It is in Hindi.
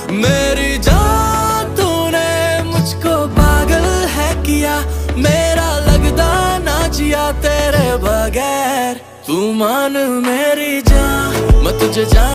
मेरी जान तूने मुझको पागल है किया, मेरा लगदा ना जिया तेरे बगैर। तू मान मेरी जान, मैं तुझे जान